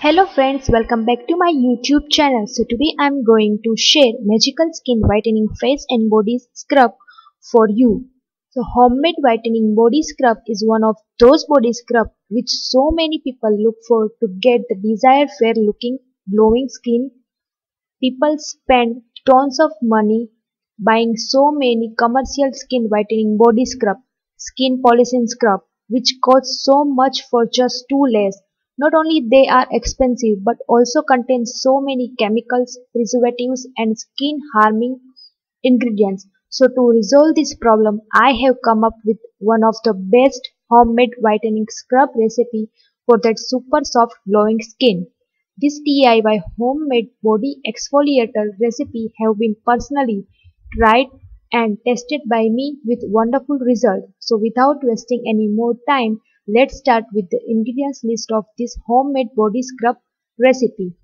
Hello friends, welcome back to my YouTube channel. So today I'm going to share magical skin whitening face and body scrub for you. So homemade whitening body scrub is one of those body scrub which so many people look for to get the desired fair looking glowing skin. People spend tons of money buying so many commercial skin whitening body scrub, skin polishing scrub, which cost so much for just two layers. Not only they are expensive but also contain so many chemicals, preservatives and skin harming ingredients. So to resolve this problem, I have come up with one of the best homemade whitening scrub recipe for that super soft glowing skin. This DIY homemade body exfoliator recipe have been personally tried and tested by me with wonderful result. So without wasting any more time, let's start with the ingredients list of this homemade body scrub recipe.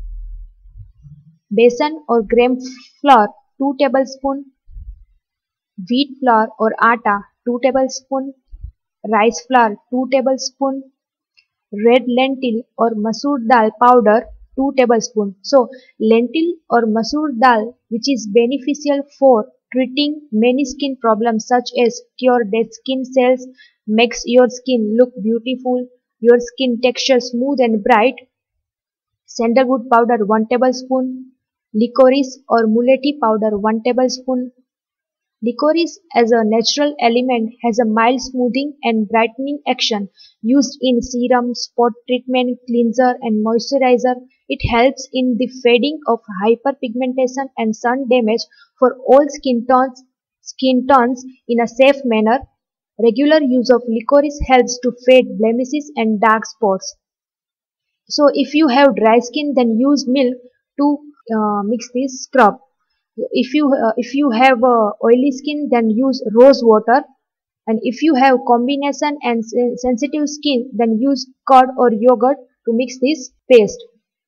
Besan or gram flour 2 tablespoons, wheat flour or atta 2 tablespoons, rice flour 2 tablespoons, red lentil or masoor dal powder 2 tablespoons. So lentil or masoor dal, which is beneficial for treating many skin problems such as cure dead skin cells, makes your skin look beautiful, your skin texture smooth and bright. Sandalwood powder 1 tablespoon, licorice or muleti powder 1 tablespoon. Licorice as a natural element has a mild smoothing and brightening action. Used in serum, spot treatment, cleanser and moisturizer, it helps in the fading of hyperpigmentation and sun damage for all skin tones in a safe manner. Regular use of licorice helps to fade blemishes and dark spots. So if you have dry skin, then use milk to mix this scrub. If you have oily skin, then use rose water, and if you have combination and sensitive skin, then use curd or yogurt to mix this paste.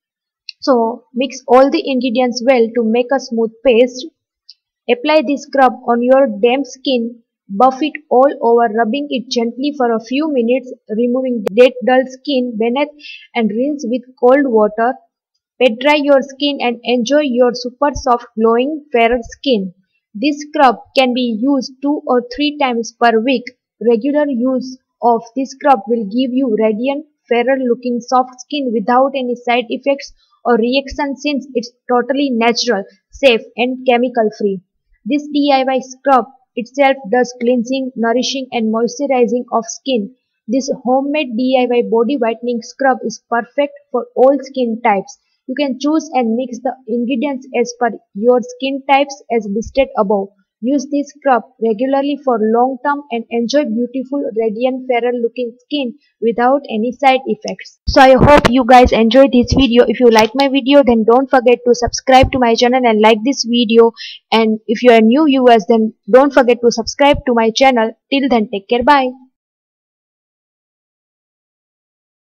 So mix all the ingredients well to make a smooth paste. Apply this scrub on your damp skin. Buff it all over, rubbing it gently for a few minutes, removing dead dull skin beneath and rinse with cold water. Pat dry your skin and enjoy your super soft glowing fairer skin. This scrub can be used 2 or 3 times per week. Regular use of this scrub will give you radiant, fairer looking soft skin without any side effects or reaction since it's totally natural, safe and chemical free. This DIY scrub itself does cleansing, nourishing and moisturizing of skin. This homemade DIY body whitening scrub is perfect for all skin types. You can choose and mix the ingredients as per your skin types as listed above. Use this scrub regularly for long term and enjoy beautiful, radiant, fairer looking skin without any side effects. So I hope you guys enjoyed this video. If you like my video, then don't forget to subscribe to my channel and like this video. And if you are new viewers, then don't forget to subscribe to my channel. Till then, take care. Bye.